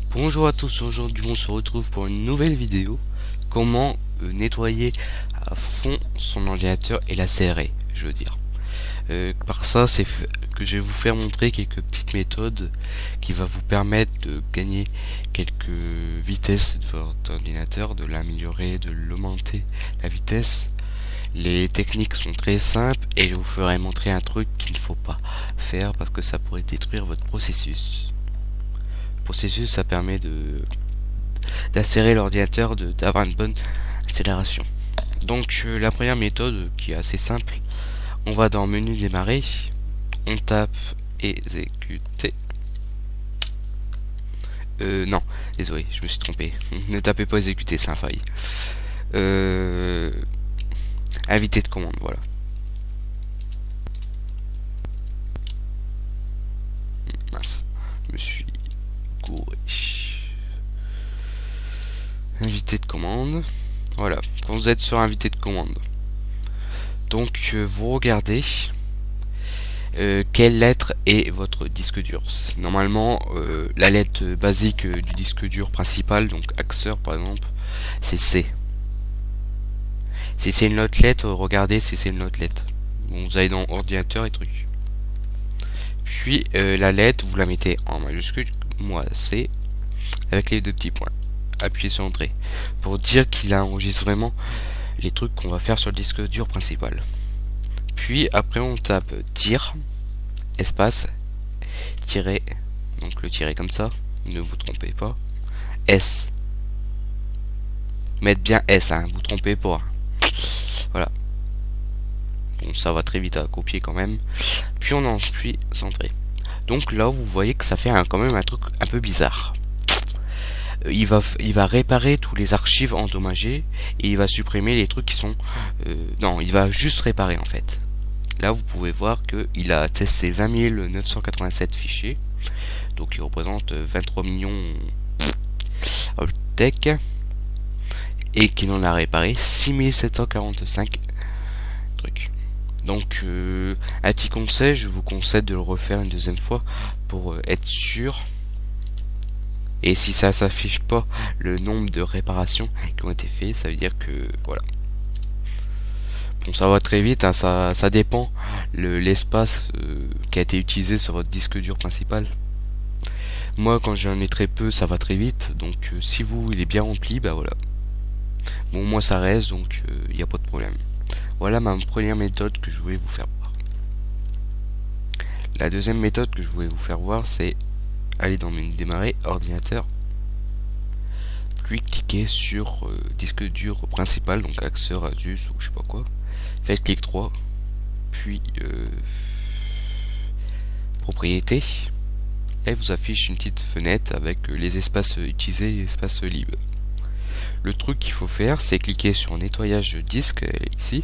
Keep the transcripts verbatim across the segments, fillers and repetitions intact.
Bonjour à tous, aujourd'hui on se retrouve pour une nouvelle vidéo. Comment euh, nettoyer à fond son ordinateur et la serrer, je veux dire. Euh, par ça, c'est que je vais vous faire montrer quelques petites méthodes qui va vous permettre de gagner quelques vitesses de votre ordinateur, de l'améliorer, de l'augmenter la vitesse. Les techniques sont très simples et je vous ferai montrer un truc qu'il ne faut pas faire parce que ça pourrait détruire votre processus. Le processus, ça permet de d'acélérer l'ordinateur, d'avoir une bonne accélération. Donc euh, la première méthode qui est assez simple, on va dans menu démarrer, on tape exécuter. Euh, non, désolé, je me suis trompé. Ne tapez pas exécuter, c'est un faille. Euh, invité de commande, voilà. Mince, je me suis gouré. Invité de commande. Voilà, quand vous êtes sur invité de commande, donc euh, vous regardez euh, quelle lettre est votre disque dur. Normalement, euh, la lettre basique euh, du disque dur principal, donc Axer par exemple, c'est C. Si c'est une autre lettre, regardez si c'est une autre lettre. Bon, vous allez dans ordinateur et trucs. Puis euh, la lettre, vous la mettez en majuscule, moi C, avec les deux petits points. Appuyez sur entrée pour dire qu'il enregistre vraiment les trucs qu'on va faire sur le disque dur principal. Puis après on tape tir espace tiret, donc le tiret comme ça, ne vous trompez pas, S, mettez bien S, hein, vous trompez pas, voilà. Bon, ça va très vite à copier quand même. Puis on appuie centré. Donc là vous voyez que ça fait un, quand même un truc un peu bizarre. Il va, il va réparer tous les archives endommagées et il va supprimer les trucs qui sont euh, non, il va juste réparer en fait. Là vous pouvez voir que il a testé vingt mille neuf cent quatre-vingt-sept fichiers, donc il représente vingt-trois millions tech, et qu'il en a réparé six mille sept cent quarante-cinq trucs. Donc euh, un petit conseil, je vous conseille de le refaire une deuxième fois pour euh, être sûr. Et si ça s'affiche pas le nombre de réparations qui ont été faites, ça veut dire que voilà. Bon, ça va très vite, hein, ça, ça dépend l'espace euh, qui a été utilisé sur votre disque dur principal. Moi, quand j'en ai très peu, ça va très vite. Donc, euh, si vous il est bien rempli, bah voilà. Bon, moi ça reste, donc il euh, n'y a pas de problème. Voilà ma première méthode que je voulais vous faire voir. La deuxième méthode que je voulais vous faire voir, c'est aller dans menu démarrer, ordinateur, puis cliquez sur euh, disque dur principal, donc Axer, Asus ou je sais pas quoi. Faites clic droit, puis euh, propriété, et vous affiche une petite fenêtre avec euh, les espaces utilisés et espaces libres. Le truc qu'il faut faire, c'est cliquer sur nettoyage de disque, ici.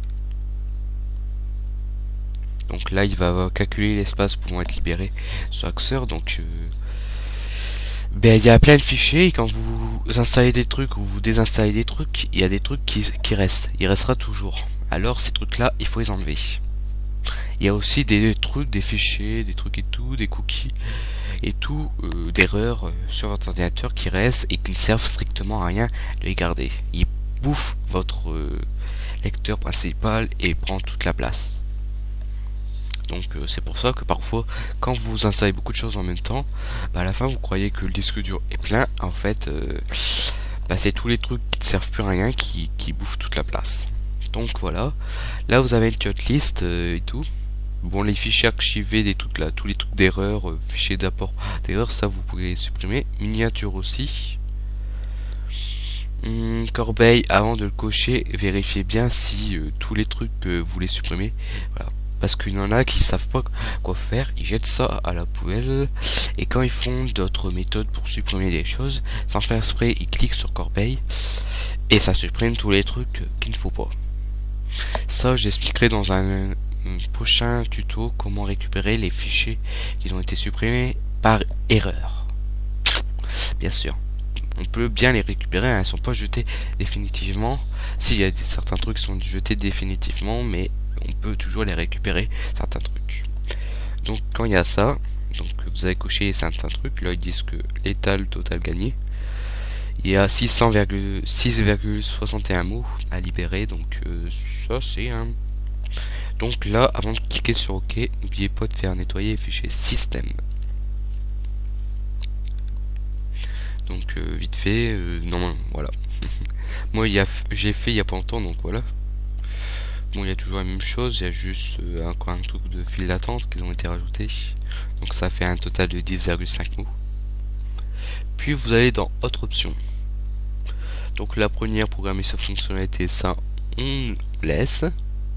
Donc là, il va calculer l'espace pouvant être libéré sur Axer. Donc, euh, ben, il y a plein de fichiers. Et quand vous installez des trucs ou vous désinstallez des trucs, il y a des trucs qui, qui restent. Il restera toujours. Alors, ces trucs-là, il faut les enlever. Il y a aussi des trucs, des fichiers, des trucs et tout, des cookies et tout, euh, d'erreurs euh, sur votre ordinateur qui restent et qui ne servent strictement à rien de les garder. Ils bouffent votre euh, lecteur principal et prend toute la place. Donc euh, c'est pour ça que parfois quand vous installez beaucoup de choses en même temps, bah, à la fin vous croyez que le disque dur est plein, en fait euh, bah, c'est tous les trucs qui ne servent plus à rien qui, qui bouffent toute la place. Donc voilà, là vous avez une cut list euh, et tout. Bon, les fichiers archivés, des trucs là, tous les trucs d'erreur, euh, fichiers d'apport d'erreur, ça vous pouvez les supprimer. Miniature aussi. Hum, corbeille, avant de le cocher, vérifiez bien si euh, tous les trucs que vous les supprimez. Voilà. Parce qu'il y en a qui savent pas quoi faire, ils jettent ça à la poubelle, et quand ils font d'autres méthodes pour supprimer des choses, sans faire exprès, ils cliquent sur corbeille, et ça supprime tous les trucs qu'il ne faut pas. Ça, j'expliquerai dans un, un prochain tuto comment récupérer les fichiers qui ont été supprimés par erreur. Bien sûr, on peut bien les récupérer, hein, ils ne sont pas jetés définitivement. S'il y a des, certains trucs qui sont jetés définitivement, mais on peut toujours les récupérer, certains trucs. Donc quand il y a ça, Donc vous avez coché certains trucs. Là ils disent que l'étal total gagné. Il y a six virgule soixante et un mots à libérer. Donc euh, ça c'est un... Donc là, avant de cliquer sur OK, n'oubliez pas de faire nettoyer les fichiers système. Donc euh, vite fait, euh, non, voilà. Moi j'ai fait il y a pas longtemps, donc voilà. Bon, il y a toujours la même chose, il y a juste euh, encore un truc de file d'attente qui ont été rajoutés. Donc ça fait un total de dix virgule cinq mots. Puis vous allez dans autre option. Donc la première, programmer cette fonctionnalité, ça on laisse.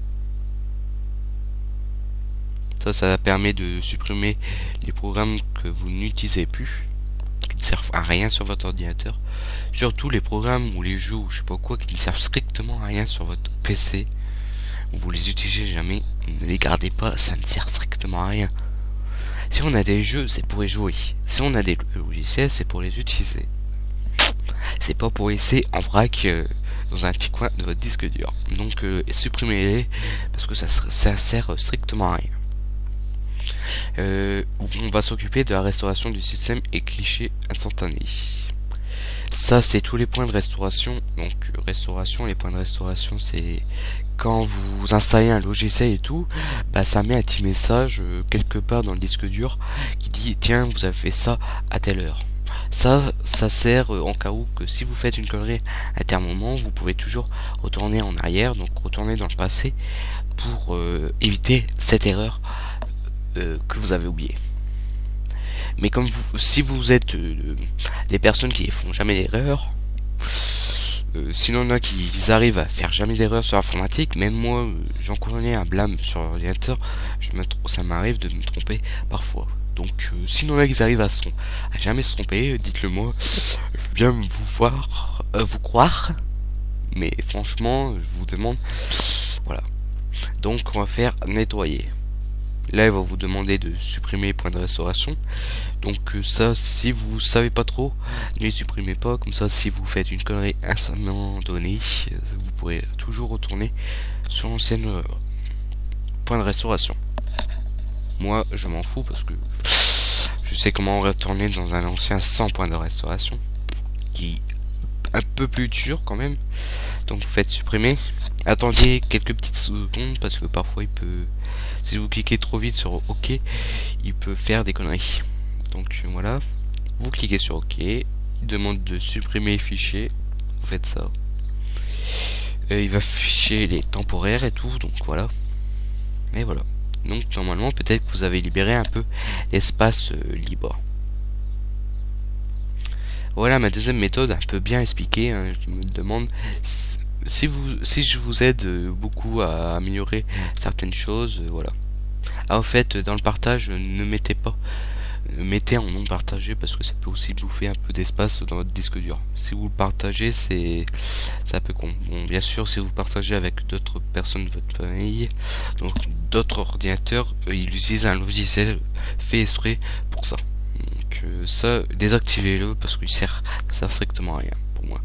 Ça, ça permet de supprimer les programmes que vous n'utilisez plus, qui ne servent à rien sur votre ordinateur. Surtout les programmes ou les jeux ou je sais pas quoi qui ne servent strictement à rien sur votre P C. Vous les utilisez jamais, ne les gardez pas, ça ne sert strictement à rien. Si on a des jeux, c'est pour y jouer. Si on a des logiciels, c'est pour les utiliser. C'est pas pour laisser en vrac euh, dans un petit coin de votre disque dur. Donc euh, supprimez-les parce que ça, ça sert strictement à rien. Euh, on va s'occuper de la restauration du système et clichés instantanés. Ça c'est tous les points de restauration. Donc restauration, les points de restauration c'est quand vous installez un logiciel et tout, bah ça met un petit message euh, quelque part dans le disque dur qui dit tiens vous avez fait ça à telle heure. Ça, ça sert euh, en cas où que si vous faites une connerie à tel moment, vous pouvez toujours retourner en arrière, donc retourner dans le passé pour euh, éviter cette erreur euh, que vous avez oubliée. Mais comme vous, si vous êtes euh, des personnes qui font jamais d'erreur, euh, sinon il y en a qui ils arrivent à faire jamais d'erreur sur l'informatique, même moi euh, j'en connais un blâme sur l'ordinateur, je me ça m'arrive de me tromper parfois. Donc euh, sinon là ils arrivent à, son, à jamais se tromper, euh, dites-le moi, je veux bien vous voir, euh, vous croire, mais franchement je vous demande, voilà. Donc on va faire nettoyer. Là il va vous demander de supprimer les points de restauration. Donc euh, ça si vous savez pas trop, ne les supprimez pas, comme ça si vous faites une connerie à un moment donné, vous pourrez toujours retourner sur l'ancienne euh, point de restauration. Moi je m'en fous parce que je sais comment retourner dans un ancien sans point de restauration qui est un peu plus dur quand même. Donc vous faites supprimer, attendiez quelques petites secondes parce que parfois il peut, si vous cliquez trop vite sur OK, il peut faire des conneries. Donc voilà, vous cliquez sur OK, il demande de supprimer les fichiers, vous faites ça, euh, il va afficher les temporaires et tout, donc voilà, et voilà. Donc normalement peut-être que vous avez libéré un peu d'espace euh, libre. Voilà ma deuxième méthode un peu bien expliquée, hein. Je me demande si vous si je vous aide euh, beaucoup à améliorer certaines choses, euh, voilà. Ah, en fait dans le partage ne mettez pas mettez en non partagé parce que ça peut aussi bouffer un peu d'espace dans votre disque dur. Si vous le partagez, c'est un peu con. Bon, bien sûr, si vous partagez avec d'autres personnes de votre famille, donc d'autres ordinateurs, euh, ils utilisent un logiciel fait exprès pour ça. Donc euh, ça, désactivez-le parce qu'il sert, ça sert strictement à rien pour moi.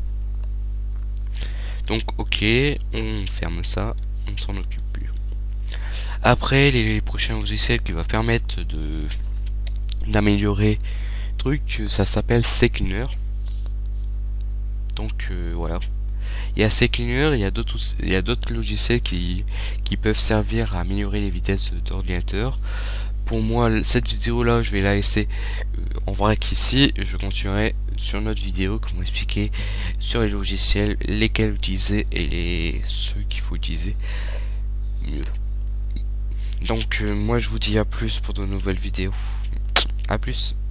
Donc ok, on ferme ça, on s'en occupe plus. Après, les, les prochains logiciels qui va permettre de d'améliorer truc, ça s'appelle CCleaner. Donc euh, voilà, il y a CCleaner, il y a d'autres il y a d'autres logiciels qui qui peuvent servir à améliorer les vitesses d'ordinateur. Pour moi cette vidéo là je vais la laisser euh, en vrac ici, je continuerai sur notre vidéo comment expliquer sur les logiciels lesquels utiliser et les ceux qu'il faut utiliser mieux. Donc euh, moi je vous dis à plus pour de nouvelles vidéos. À plus.